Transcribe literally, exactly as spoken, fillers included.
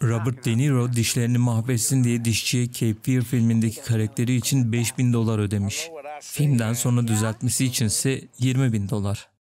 Robert De Niro dişlerini mahvetsin diye dişçiye Cape Fear filmindeki karakteri için beş bin dolar ödemiş. Filmden sonra düzeltmesi içinse yirmi bin dolar.